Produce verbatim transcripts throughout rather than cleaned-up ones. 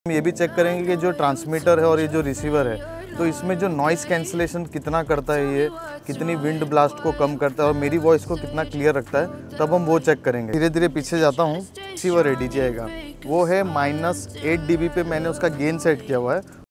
हम ये भी चेक करेंगे कि जो ट्रांसमीटर है और ये जो रिसीवर है तो इसमें जो नॉइस कैंसिलेशन कितना करता है, ये कितनी विंड ब्लास्ट को कम करता है और मेरी वॉइस को कितना क्लियर रखता है, तब हम वो चेक करेंगे। धीरे धीरे पीछे जाता हूँ। रिसीवर है डी जे आई का, वो है माइनस एट डी बी पे मैंने उसका गेन सेट किया हुआ है।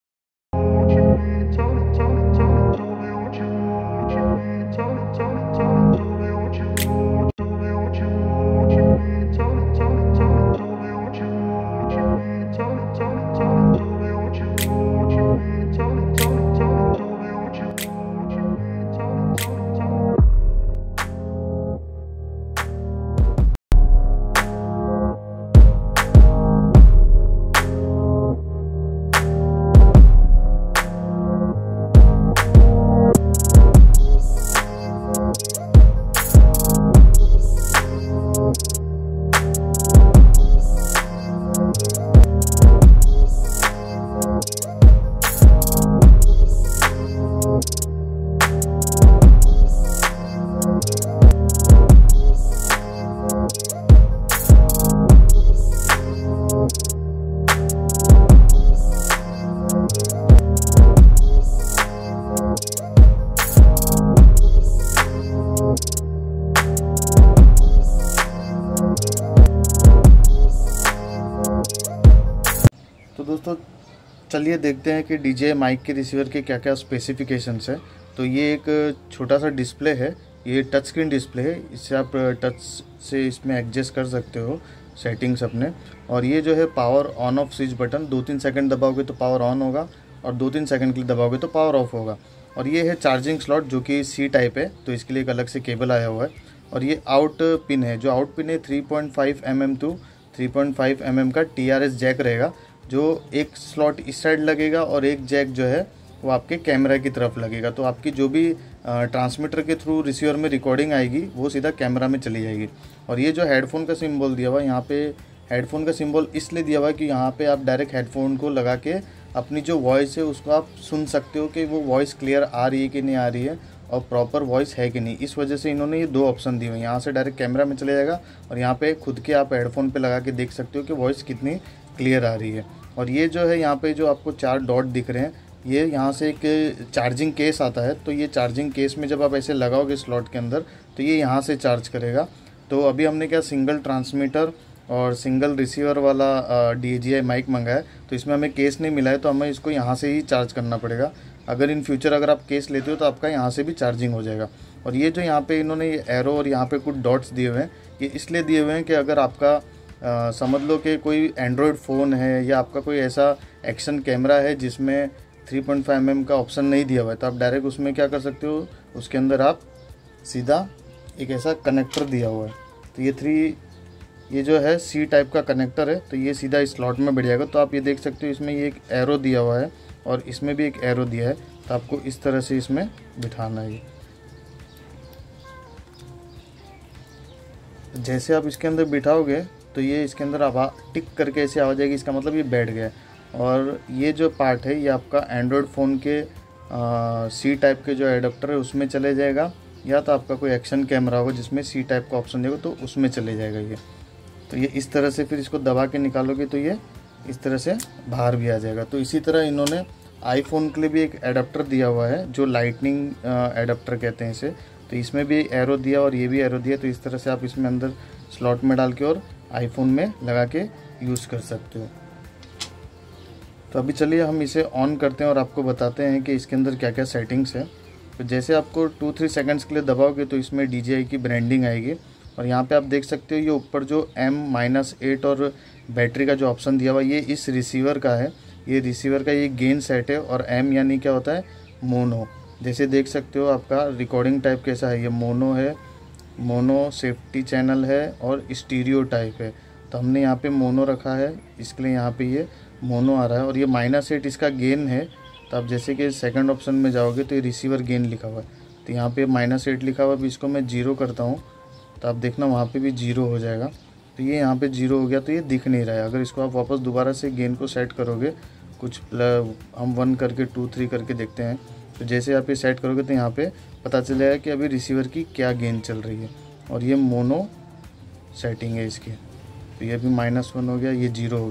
तो दोस्तों चलिए देखते हैं कि डी जे आई माइक के रिसीवर के क्या क्या स्पेसिफिकेशंस है। तो ये एक छोटा सा डिस्प्ले है, ये टच स्क्रीन डिस्प्ले है, इससे आप टच से इसमें एडजस्ट कर सकते हो सेटिंग्स अपने। और ये जो है power on off switch button, दो तीन सेकंड दबाओगे तो पावर ऑन होगा और दो तीन सेकंड के लिए दबाओगे तो पावर ऑफ होगा। और ये है चार्जिंग स्लॉट जो कि सी टाइप है, तो इसके लिए एक अलग से केबल आया हुआ है। और ये आउट पिन है, जो आउट पिन है three point five M M to three point five M M का टी आर एस जैक रहेगा, जो एक स्लॉट इस साइड लगेगा और एक जैक जो है वो आपके कैमरा की तरफ लगेगा। तो आपकी जो भी ट्रांसमीटर के थ्रू रिसीवर में रिकॉर्डिंग आएगी वो सीधा कैमरा में चली जाएगी। और ये जो हेडफोन का सिंबल दिया हुआ है यहाँ पे, हेडफोन का सिंबल इसलिए दिया हुआ है कि यहाँ पे आप डायरेक्ट हेडफोन को लगा के अपनी जो वॉइस है उसको आप सुन सकते हो कि वो वॉइस क्लियर आ रही है कि नहीं आ रही है और प्रॉपर वॉइस है कि नहीं। इस वजह से इन्होंने ये दो ऑप्शन दिए हुए हैं, यहाँ से डायरेक्ट कैमरा में चले जाएगा और यहाँ पे खुद के आप हेडफोन पे लगा के देख सकते हो कि वॉइस कितनी क्लियर आ रही है। और ये जो है यहाँ पे जो आपको चार डॉट दिख रहे हैं, ये यहाँ से एक चार्जिंग केस आता है। तो ये चार्जिंग केस में जब आप ऐसे लगाओगे स्लॉट के अंदर तो ये यहाँ से चार्ज करेगा। तो अभी हमने क्या सिंगल ट्रांसमीटर और सिंगल रिसीवर वाला डी जे आई माइक मंगाया है, तो इसमें हमें केस नहीं मिला है, तो हमें इसको यहाँ से ही चार्ज करना पड़ेगा। अगर इन फ्यूचर अगर आप केस लेते हो तो आपका यहाँ से भी चार्जिंग हो जाएगा। और ये जो यहाँ पे इन्होंने ये एरो और यहाँ पे कुछ डॉट्स दिए हुए हैं, ये इसलिए दिए हुए हैं कि अगर आपका आ, समझ लो कि कोई एंड्रॉयड फ़ोन है या आपका कोई ऐसा एक्शन कैमरा है जिसमें three point five M M का ऑप्शन नहीं दिया हुआ है, तो आप डायरेक्ट उसमें क्या कर सकते हो, उसके अंदर आप सीधा एक ऐसा कनेक्टर दिया हुआ है। तो ये थ्री ये जो है सी टाइप का कनेक्टर है, तो ये सीधा इस स्लॉट में बैठ जाएगा। तो आप ये देख सकते हो इसमें ये एक एरो दिया हुआ है और इसमें भी एक एरो दिया है, तो आपको इस तरह से इसमें बिठाना है। जैसे आप इसके अंदर बिठाओगे तो ये इसके अंदर आवाज़ टिक करके ऐसे आ जाएगी, इसका मतलब ये बैठ गया है। और ये जो पार्ट है ये आपका एंड्रॉयड फ़ोन के सी टाइप के जो एडाप्टर है उसमें चले जाएगा, या तो आपका कोई एक्शन कैमरा होगा जिसमें सी टाइप का ऑप्शन देगा तो उसमें चले जाएगा ये। तो ये इस तरह से फिर इसको दबा के निकालोगे तो ये इस तरह से बाहर भी आ जाएगा। तो इसी तरह इन्होंने आईफोन के लिए भी एक एडाप्टर दिया हुआ है जो लाइटनिंग एडाप्टर कहते हैं इसे, तो इसमें भी एरो दिया और ये भी एरो दिया। तो इस तरह से आप इसमें अंदर स्लॉट में डाल के और आईफोन में लगा के यूज़ कर सकते हो। तो अभी चलिए हम इसे ऑन करते हैं और आपको बताते हैं कि इसके अंदर क्या क्या सेटिंग्स है। तो जैसे आपको टू थ्री सेकंड्स के लिए दबाओगे तो इसमें डी जे आई की ब्रांडिंग आएगी और यहाँ पे आप देख सकते हो ये ऊपर जो एम माइनस एट और बैटरी का जो ऑप्शन दिया हुआ ये इस रिसीवर का है, ये रिसीवर का ये गेन सेट है। और एम यानी क्या होता है, मोनो। जैसे देख सकते हो आपका रिकॉर्डिंग टाइप कैसा है, ये मोनो है, मोनो सेफ्टी चैनल है और स्टीरियो टाइप है। तो हमने यहाँ पे मोनो रखा है, इसके लिए यहाँ पे ये मोनो आ रहा है। और ये माइनस एट इसका गेन है, तो आप जैसे कि सेकंड ऑप्शन में जाओगे तो ये रिसीवर गेन लिखा हुआ है, तो यहाँ पे माइनस एट लिखा हुआ है। अभी इसको मैं जीरो करता हूँ तो आप देखना वहाँ पे भी जीरो हो जाएगा। तो ये यहाँ पे जीरो हो गया, तो ये दिख नहीं रहा है। अगर इसको आप वापस दोबारा से गेन को सेट करोगे, कुछ हम वन करके टू थ्री करके देखते हैं, तो जैसे आप ये सेट करोगे तो यहाँ पे पता चलेगा कि अभी रिसीवर की क्या गेन चल रही है। और ये मोनो सेटिंग है इसकी, तो ये भी माइनस वन हो गया, ये जीरो हो गया।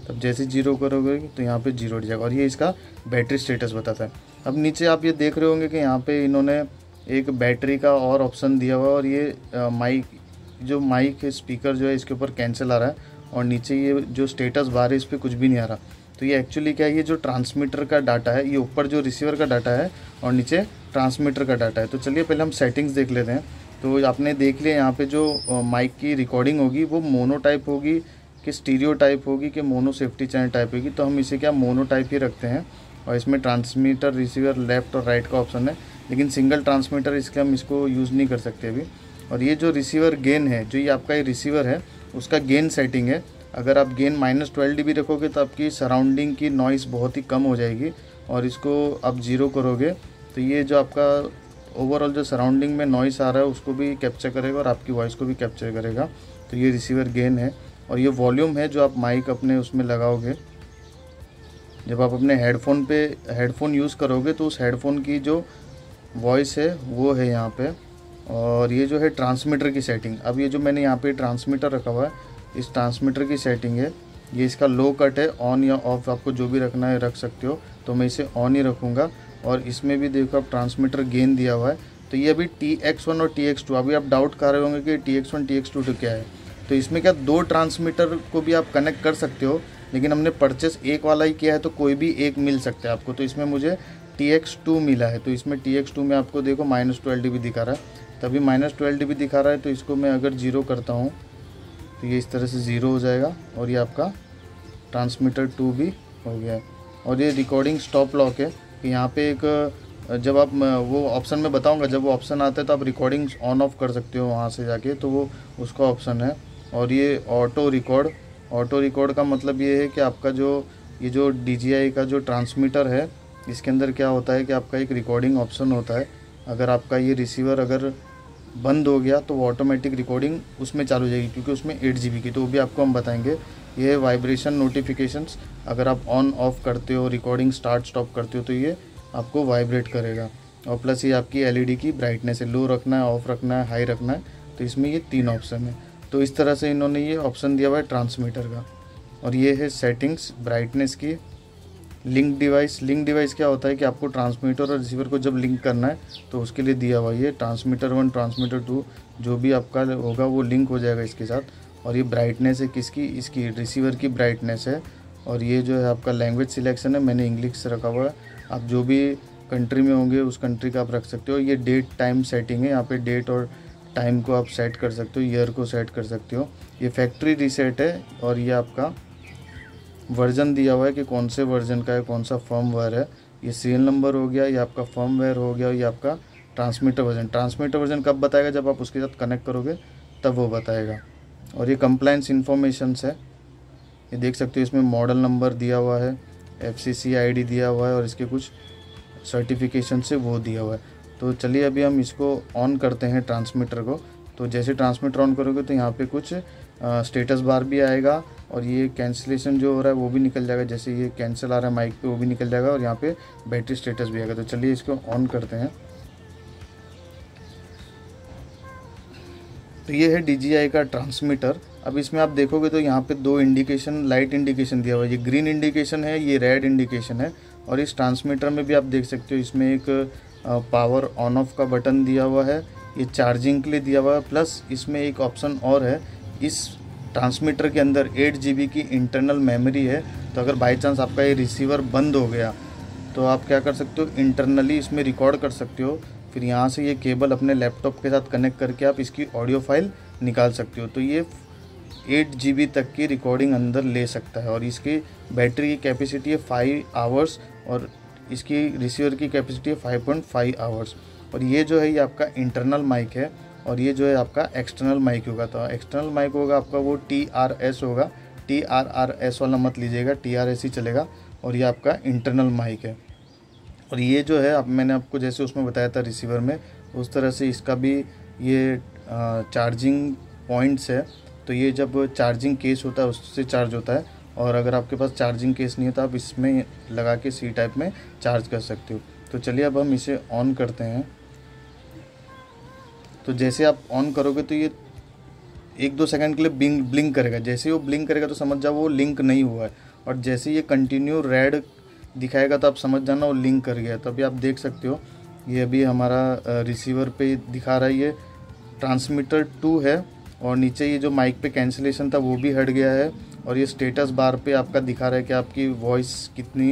तब जैसे जीरो करोगे तो यहाँ पे जीरो हो जाएगा और ये इसका बैटरी स्टेटस बताता है। अब नीचे आप ये देख रहे होंगे कि यहाँ पे इन्होंने एक बैटरी का और ऑप्शन दिया हुआ है और ये माइक जो माइक स्पीकर जो है इसके ऊपर कैंसिल आ रहा है और नीचे ये जो स्टेटस बार है इस पर कुछ भी नहीं आ रहा। तो ये एक्चुअली क्या है, ये जो ट्रांसमीटर का डाटा है, ये ऊपर जो रिसीवर का डाटा है और नीचे ट्रांसमीटर का डाटा है। तो चलिए पहले हम सेटिंग्स देख लेते हैं। तो आपने देख लिया यहाँ पे जो माइक की रिकॉर्डिंग होगी वो मोनो टाइप होगी कि स्टीरियो टाइप होगी कि मोनो सेफ्टी चैनल टाइप होगी। तो हम इसे क्या मोनो टाइप ही रखते हैं और इसमें ट्रांसमीटर रिसीवर लेफ़्ट और राइट का ऑप्शन है, लेकिन सिंगल ट्रांसमीटर इसके हम इसको यूज़ नहीं कर सकते अभी। और ये जो रिसीवर गेन है, जो ये आपका ये रिसीवर है उसका गेन सेटिंग है। अगर आप gain minus twelve D B रखोगे तो आपकी सराउंडिंग की नॉइस बहुत ही कम हो जाएगी और इसको आप ज़ीरो करोगे तो ये जो आपका ओवरऑल जो सराउंडिंग में नॉइस आ रहा है उसको भी कैप्चर करेगा और आपकी वॉइस को भी कैप्चर करेगा। तो ये रिसीवर गेन है। और ये वॉल्यूम है जो आप माइक अपने उसमें लगाओगे, जब आप अपने हेडफोन पे हेडफोन यूज़ करोगे तो उस हेडफोन की जो वॉइस है वो है यहाँ पे। और ये जो है ट्रांसमीटर की सेटिंग, अब ये जो मैंने यहाँ पे ट्रांसमीटर रखा हुआ है, इस ट्रांसमीटर की सेटिंग है, ये इसका लो कट है, ऑन या ऑफ आपको जो भी रखना है रख सकते हो। तो मैं इसे ऑन ही रखूँगा। और इसमें भी देखो आप ट्रांसमीटर गेन दिया हुआ है। तो ये अभी टी एक्स वन और टी एक्स टू, अभी आप डाउट कर रहे होंगे कि T X one T X two तो क्या है। तो इसमें क्या दो ट्रांसमीटर को भी आप कनेक्ट कर सकते हो, लेकिन हमने परचेस एक वाला ही किया है तो कोई भी एक मिल सकता है आपको। तो इसमें मुझे टी एक्स टू मिला है। तो इसमें टी एक्स टू में आपको देखो माइनस ट्वेल्व डी बी दिखा रहा है, तभी माइनस ट्वेल्व डी बी दिखा रहा है। तो इसको मैं अगर ज़ीरो करता हूँ तो ये इस तरह से ज़ीरो हो जाएगा और ये आपका ट्रांसमीटर टू भी हो गया है। और ये रिकॉर्डिंग स्टॉप लॉक है कि यहाँ पे एक जब आप वो ऑप्शन में बताऊँगा, जब वो ऑप्शन आता है तो आप रिकॉर्डिंग ऑन ऑफ कर सकते हो वहाँ से जाके, तो वो उसका ऑप्शन है। और ये ऑटो रिकॉर्ड, ऑटो रिकॉर्ड का मतलब ये है कि आपका जो ये जो डी जी आई का जो ट्रांसमीटर है इसके अंदर क्या होता है कि आपका एक रिकॉर्डिंग ऑप्शन होता है। अगर आपका ये रिसीवर अगर बंद हो गया तो वो ऑटोमेटिक रिकॉर्डिंग उसमें चालू हो जाएगी, क्योंकि उसमें एट जी बी की, तो वो भी आपको हम बताएंगे। ये वाइब्रेशन नोटिफिकेशंस, अगर आप ऑन ऑफ करते हो, रिकॉर्डिंग स्टार्ट स्टॉप करते हो तो ये आपको वाइब्रेट करेगा। और प्लस ये आपकी एल ई डी की ब्राइटनेस है, लो रखना है, ऑफ रखना है, हाई रखना है। तो इसमें ये तीन ऑप्शन है। तो इस तरह से इन्होंने ये ऑप्शन दिया हुआ है ट्रांसमीटर का। और ये है सेटिंग्स ब्राइटनेस की। लिंक डिवाइस, लिंक डिवाइस क्या होता है कि आपको ट्रांसमीटर और रिसीवर को जब लिंक करना है तो उसके लिए दिया हुआ है। ट्रांसमीटर वन ट्रांसमीटर टू जो भी आपका होगा वो लिंक हो जाएगा इसके साथ। और ये ब्राइटनेस है किसकी, इसकी रिसीवर की ब्राइटनेस है। और ये जो है आपका लैंग्वेज सिलेक्शन है, मैंने इंग्लिश से रखा हुआ है, आप जो भी कंट्री में होंगे उस कंट्री का आप रख सकते हो। ये डेट टाइम सेटिंग है, यहाँ पे डेट और टाइम को आप सेट कर सकते हो, ईयर को सेट कर सकते हो। ये फैक्ट्री रीसेट है और ये आपका वर्जन दिया हुआ है कि कौन से वर्जन का है, कौन सा फर्मवेयर है। ये सीरियल नंबर हो गया, ये आपका फर्मवेयर हो गया, ये आपका ट्रांसमीटर वर्जन। ट्रांसमीटर वर्जन कब बताएगा, जब आप उसके साथ कनेक्ट करोगे तब वो बताएगा। और ये कंप्लायंस इन्फॉर्मेशंस है, ये देख सकते हो इसमें मॉडल नंबर दिया हुआ है, F C C I D दिया हुआ है और इसके कुछ सर्टिफिकेशन से वो दिया हुआ है। तो चलिए अभी हम इसको ऑन करते हैं ट्रांसमीटर को। तो जैसे ट्रांसमीटर ऑन करोगे तो यहाँ पे कुछ स्टेटस बार भी आएगा और ये कैंसिलेशन जो हो रहा है वो भी निकल जाएगा, जैसे ये कैंसिल आ रहा है माइक पे वो भी निकल जाएगा और यहाँ पे बैटरी स्टेटस भी आएगा। तो चलिए इसको ऑन करते हैं। तो ये है डी जी आई का ट्रांसमीटर। अब इसमें आप देखोगे तो यहाँ पे दो इंडिकेशन, लाइट इंडिकेशन दिया हुआ है, ये ग्रीन इंडिकेशन है, ये रेड इंडिकेशन है। और इस ट्रांसमीटर में भी आप देख सकते हो इसमें एक पावर ऑन ऑफ का बटन दिया हुआ है, ये चार्जिंग के लिए दिया हुआ है। प्लस इसमें एक ऑप्शन और है, इस ट्रांसमीटर के अंदर एट जी बी की इंटरनल मेमोरी है। तो अगर बाई चांस आपका ये रिसीवर बंद हो गया तो आप क्या कर सकते हो, इंटरनली इसमें रिकॉर्ड कर सकते हो। फिर यहाँ से ये केबल अपने लैपटॉप के साथ कनेक्ट करके आप इसकी ऑडियो फाइल निकाल सकते हो। तो ये एट जी बी तक की रिकॉर्डिंग अंदर ले सकता है। और इसकी बैटरी की कैपेसिटी है फाइव आवर्स और इसकी रिसीवर की कैपेसिटी है फाइव पॉइंट फाइव आवर्स। और ये जो है ये आपका इंटरनल माइक है और ये जो है आपका एक्सटर्नल माइक होगा। तो एक्सटर्नल माइक होगा आपका वो टी आर एस होगा, टी आर आर एस वाला मत लीजिएगा, टी आर एस ही चलेगा। और ये आपका इंटरनल माइक है। और ये जो है अब मैंने आपको जैसे उसमें बताया था रिसीवर में, उस तरह से इसका भी ये चार्जिंग पॉइंट्स है। तो ये जब चार्जिंग केस होता है उससे चार्ज होता है। और अगर आपके पास चार्जिंग केस नहीं है तो आप इसमें लगा के सी टाइप में चार्ज कर सकते हो। तो चलिए अब हम इसे ऑन करते हैं। तो जैसे आप ऑन करोगे तो ये एक दो सेकंड के लिए ब्लिंक ब्लिंक करेगा। जैसे वो ब्लिंक करेगा तो समझ जाओ वो लिंक नहीं हुआ है। और जैसे ये कंटिन्यू रेड दिखाएगा तो आप समझ जाना वो लिंक कर गया। तो अभी आप देख सकते हो ये अभी हमारा रिसीवर पे दिखा रहा है, ये ट्रांसमीटर टू है और नीचे ये जो माइक पे कैंसिलेशन था वो भी हट गया है और ये स्टेटस बार पे आपका दिखा रहा है कि आपकी वॉइस कितनी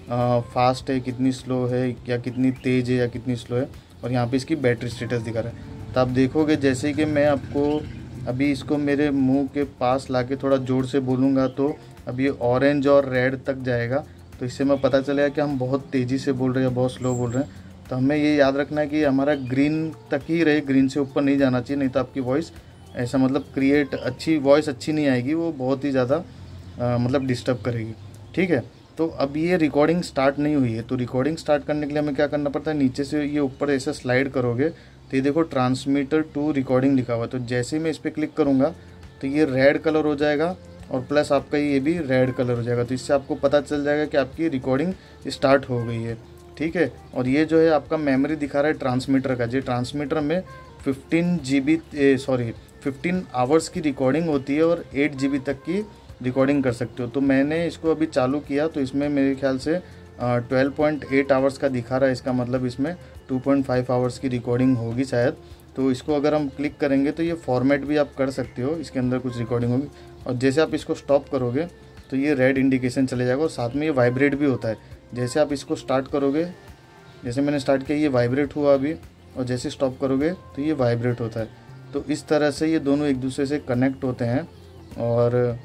फास्ट है, कितनी स्लो है, या कितनी तेज़ है या कितनी स्लो है, और यहाँ पे इसकी बैटरी स्टेटस दिखा रहा है। तो आप देखोगे जैसे कि मैं आपको अभी इसको मेरे मुंह के पास लाके थोड़ा ज़ोर से बोलूँगा तो अभी ऑरेंज और रेड तक जाएगा। तो इससे मैं पता चलेगा कि हम बहुत तेज़ी से बोल रहे हैं या बहुत स्लो बोल रहे हैं। तो हमें ये याद रखना है कि हमारा ग्रीन तक ही रहे, ग्रीन से ऊपर नहीं जाना चाहिए, नहीं तो आपकी वॉइस ऐसा मतलब क्रिएट अच्छी वॉइस अच्छी नहीं आएगी, वो बहुत ही ज़्यादा मतलब डिस्टर्ब करेगी। ठीक है, तो अब ये रिकॉर्डिंग स्टार्ट नहीं हुई है, तो रिकॉर्डिंग स्टार्ट करने के लिए हमें क्या करना पड़ता है, नीचे से ये ऊपर ऐसे स्लाइड करोगे तो ये देखो ट्रांसमीटर टू रिकॉर्डिंग लिखा हुआ है। तो जैसे ही मैं इस पर क्लिक करूँगा तो ये रेड कलर हो जाएगा और प्लस आपका ये भी रेड कलर हो जाएगा। तो इससे आपको पता चल जाएगा कि आपकी रिकॉर्डिंग स्टार्ट हो गई है। ठीक है, और ये जो है आपका मेमोरी दिखा रहा है ट्रांसमीटर का, जी ट्रांसमीटर में fifteen G B sorry fifteen hours की रिकॉर्डिंग होती है और एट जी बी तक की रिकॉर्डिंग कर सकते हो। तो मैंने इसको अभी चालू किया तो इसमें मेरे ख्याल से ट्वेल्व पॉइंट एट आवर्स का दिखा रहा है, इसका मतलब इसमें टू पॉइंट फाइव आवर्स की रिकॉर्डिंग होगी शायद। तो इसको अगर हम क्लिक करेंगे तो ये फॉर्मेट भी आप कर सकते हो, इसके अंदर कुछ रिकॉर्डिंग होगी, और जैसे आप इसको स्टॉप करोगे तो ये रेड इंडिकेशन चले जाएगा और साथ में ये वाइब्रेट भी होता है। जैसे आप इसको स्टार्ट करोगे, जैसे मैंने स्टार्ट किया ये वाइब्रेट हुआ अभी, और जैसे स्टॉप करोगे तो ये वाइब्रेट होता है। तो इस तरह से ये दोनों एक दूसरे से कनेक्ट होते हैं और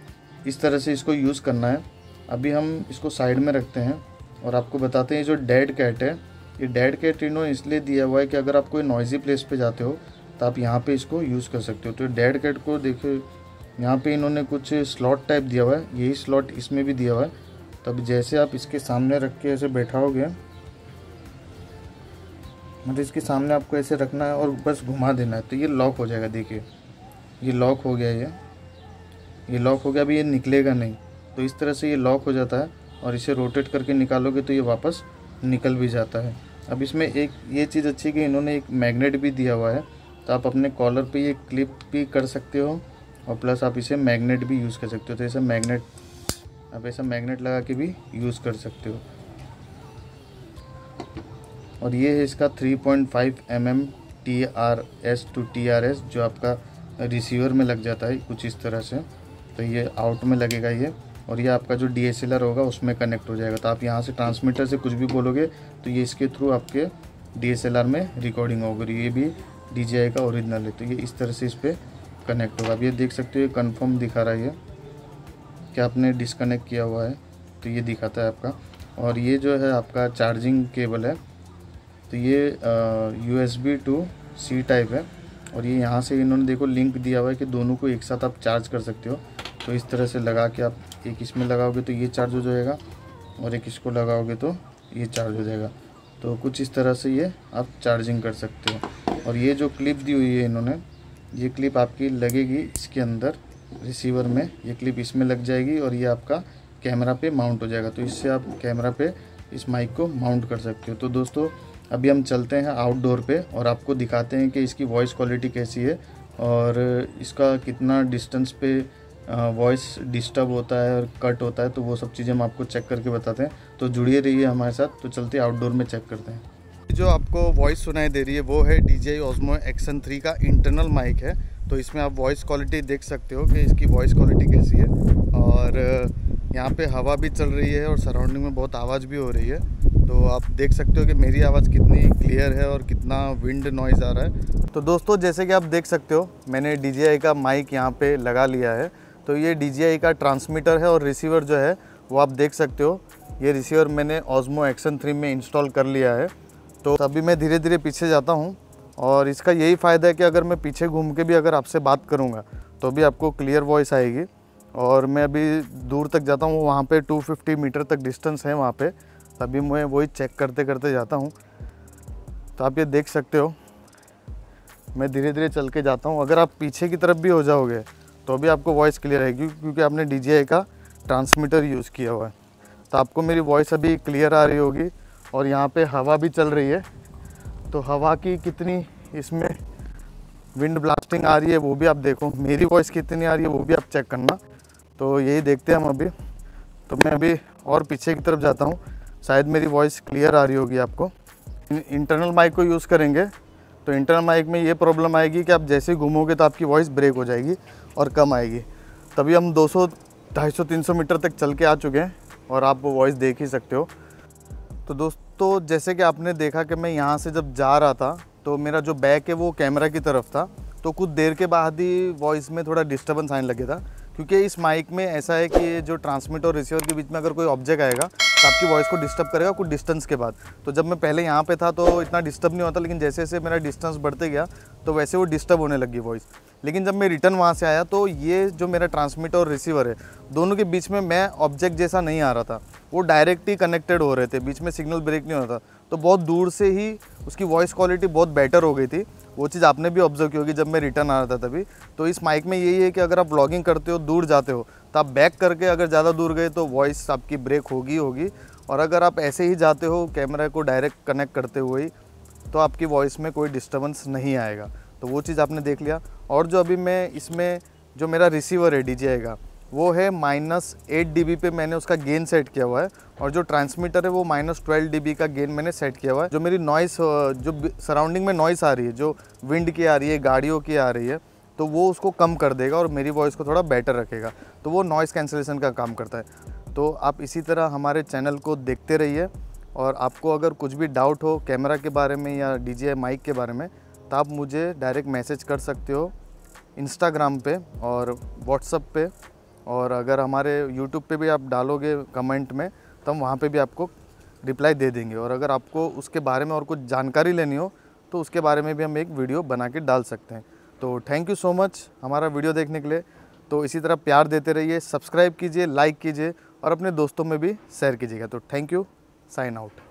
इस तरह से इसको यूज़ करना है। अभी हम इसको साइड में रखते हैं और आपको बताते हैं जो डेड कैट है, ये डेड कैट इन्होंने इसलिए दिया हुआ है कि अगर आप कोई नॉइज़ी प्लेस पे जाते हो तो आप यहाँ पे इसको यूज़ कर सकते हो। तो डेड कैट को देखिए यहाँ पे इन्होंने कुछ स्लॉट टाइप दिया हुआ है, यही स्लॉट इसमें भी दिया हुआ है। तो अब जैसे आप इसके सामने रख के ऐसे बैठाओगे, मतलब इसके सामने आपको ऐसे रखना है और बस घुमा देना है तो ये लॉक हो जाएगा। देखिए ये लॉक हो गया, ये ये लॉक हो गया, अभी ये निकलेगा नहीं। तो इस तरह से ये लॉक हो जाता है और इसे रोटेट करके निकालोगे तो ये वापस निकल भी जाता है। अब इसमें एक ये चीज़ अच्छी कि इन्होंने एक मैग्नेट भी दिया हुआ है, तो आप अपने कॉलर पे ये क्लिप भी कर सकते हो और प्लस आप इसे मैग्नेट भी यूज़ कर सकते हो। तो ऐसा मैग्नेट आप ऐसा मैग्नेट लगा के भी यूज़ कर सकते हो। और ये है इसका three point five M M T R S to T R S जो आपका रिसीवर में लग जाता है कुछ इस तरह से। तो ये आउट में लगेगा ये, और ये आपका जो डी एस एल आर होगा उसमें कनेक्ट हो जाएगा। तो आप यहाँ से ट्रांसमीटर से कुछ भी बोलोगे तो ये इसके थ्रू आपके डी एस एल आर में रिकॉर्डिंग होगी। ये भी डी जे आई का ओरिजिनल है, तो ये इस तरह से इस पर कनेक्ट होगा। आप ये देख सकते हो ये कन्फर्म दिखा रहा है ये कि आपने डिसकनेक्ट किया हुआ है, तो ये दिखाता है आपका। और ये जो है आपका चार्जिंग केबल है, तो ये U S B to C type है, और ये यहाँ से इन्होंने देखो लिंक दिया हुआ है कि दोनों को एक साथ आप चार्ज कर सकते हो। तो इस तरह से लगा के आप एक इसमें लगाओगे तो ये चार्ज हो जाएगा और एक इसको लगाओगे तो ये चार्ज हो जाएगा। तो कुछ इस तरह से ये आप चार्जिंग कर सकते हो। और ये जो क्लिप दी हुई है इन्होंने, ये क्लिप आपकी लगेगी इसके अंदर रिसीवर में, ये क्लिप इसमें लग जाएगी और ये आपका कैमरा पे माउंट हो जाएगा। तो इससे आप कैमरा पे इस माइक को माउंट कर सकते हो। तो दोस्तों अभी हम चलते हैं आउटडोर पे और आपको दिखाते हैं कि इसकी वॉइस क्वालिटी कैसी है और इसका कितना डिस्टेंस पे वॉइस डिस्टर्ब होता है और कट होता है। तो वो सब चीज़ें हम आपको चेक करके बताते हैं, तो जुड़िए रहिए हमारे साथ। तो चलते आउटडोर में चेक करते हैं। जो आपको वॉइस सुनाई दे रही है वो है D J I Osmo action three का इंटरनल माइक है। तो इसमें आप वॉइस क्वालिटी देख सकते हो कि इसकी वॉइस क्वालिटी कैसी है, और यहाँ पे हवा भी चल रही है और सराउंडिंग में बहुत आवाज़ भी हो रही है। तो आप देख सकते हो कि मेरी आवाज़ कितनी क्लियर है और कितना विंड नॉइज़ आ रहा है। तो दोस्तों जैसे कि आप देख सकते हो मैंने डी जे आई का माइक यहाँ पे लगा लिया है। तो ये डी जे आई का ट्रांसमीटर है और रिसीवर जो है वो आप देख सकते हो, ये रिसीवर मैंने Osmo एक्शन थ्री में इंस्टॉल कर लिया है। तो अभी मैं धीरे धीरे पीछे जाता हूँ और इसका यही फ़ायदा है कि अगर मैं पीछे घूम के भी अगर आपसे बात करूँगा तो भी आपको क्लियर वॉइस आएगी। और मैं अभी दूर तक जाता हूँ, वहाँ पे दो सौ पचास मीटर तक डिस्टेंस है वहाँ पे, तभी मैं वही चेक करते करते जाता हूँ। तो आप ये देख सकते हो मैं धीरे धीरे चल के जाता हूँ। अगर आप पीछे की तरफ भी हो जाओगे तो भी आपको वॉइस क्लियर आएगी क्योंकि आपने डी जे आई का ट्रांसमीटर यूज़ किया हुआ है। तो आपको मेरी वॉइस अभी क्लियर आ रही होगी। और यहाँ पे हवा भी चल रही है, तो हवा की कितनी इसमें विंड ब्लास्टिंग आ रही है वो भी आप देखो, मेरी वॉइस कितनी आ रही है वो भी आप चेक करना। तो यही देखते हैं हम अभी। तो मैं अभी और पीछे की तरफ जाता हूँ, शायद मेरी वॉइस क्लियर आ रही होगी आपको। इंटरनल माइक को यूज़ करेंगे तो इंटरनल माइक में ये प्रॉब्लम आएगी कि आप जैसे ही घूमोगे तो आपकी वॉइस ब्रेक हो जाएगी और कम आएगी। तभी हम दो सौ, ढाई सौ, तीन सौ मीटर तक चल के आ चुके हैं और आप वो वॉइस देख ही सकते हो। तो दोस्तों जैसे कि आपने देखा कि मैं यहाँ से जब जा रहा था तो मेरा जो बैक है वो कैमरा की तरफ था, तो कुछ देर के बाद ही वॉइस में थोड़ा डिस्टर्बेंस आने लगे था, क्योंकि इस माइक में ऐसा है कि जो ट्रांसमिटर और रिसीवर के बीच में अगर कोई ऑब्जेक्ट आएगा तो आपकी वॉइस को डिस्टर्ब करेगा कुछ डिस्टेंस के बाद। तो जब मैं पहले यहाँ पे था तो इतना डिस्टर्ब नहीं होता, लेकिन जैसे जैसे मेरा डिस्टेंस बढ़ते गया तो वैसे वो डिस्टर्ब होने लगी वॉइस। लेकिन जब मैं रिटर्न वहाँ से आया तो ये जो मेरा ट्रांसमिटर और रिसीवर है दोनों के बीच में मैं ऑब्जेक्ट जैसा नहीं आ रहा था, वो डायरेक्ट ही कनेक्टेड हो रहे थे, बीच में सिग्नल ब्रेक नहीं होता। तो बहुत दूर से ही उसकी वॉइस क्वालिटी बहुत बेटर हो गई थी। वो चीज़ आपने भी ऑब्जर्व की होगी जब मैं रिटर्न आ रहा था तभी। तो इस माइक में यही है कि अगर आप व्लॉगिंग करते हो, दूर जाते हो, तो आप बैक करके अगर ज़्यादा दूर गए तो वॉइस आपकी ब्रेक होगी होगी और अगर आप ऐसे ही जाते हो कैमरा को डायरेक्ट कनेक्ट करते हुए ही तो आपकी वॉइस में कोई डिस्टर्बेंस नहीं आएगा। तो वो चीज़ आपने देख लिया। और जो अभी मैं इसमें जो मेरा रिसीवर है डी जे आई का वो है माइनस एट डी बी पे मैंने उसका गेन सेट किया हुआ है, और जो ट्रांसमीटर है वो माइनस ट्वेल्व डी बी का गेन मैंने सेट किया हुआ है। जो मेरी नॉइस, जो सराउंडिंग में नॉइस आ रही है, जो विंड की आ रही है, गाड़ियों की आ रही है, तो वो उसको कम कर देगा और मेरी वॉइस को थोड़ा बेटर रखेगा। तो वो नॉइस कैंसलेशन का काम करता है। तो आप इसी तरह हमारे चैनल को देखते रहिए, और आपको अगर कुछ भी डाउट हो कैमरा के बारे में या डी जे आई माइक के बारे में तो आप मुझे डायरेक्ट मैसेज कर सकते हो इंस्टाग्राम पे और व्हाट्सएप पे, और अगर हमारे यूट्यूब पे भी आप डालोगे कमेंट में तो हम वहाँ पे भी आपको रिप्लाई दे देंगे। और अगर आपको उसके बारे में और कुछ जानकारी लेनी हो तो उसके बारे में भी हम एक वीडियो बना के डाल सकते हैं। तो थैंक यू सो मच हमारा वीडियो देखने के लिए। तो इसी तरह प्यार देते रहिए, सब्सक्राइब कीजिए, लाइक कीजिए और अपने दोस्तों में भी शेयर कीजिएगा। तो थैंक यू, साइन आउट।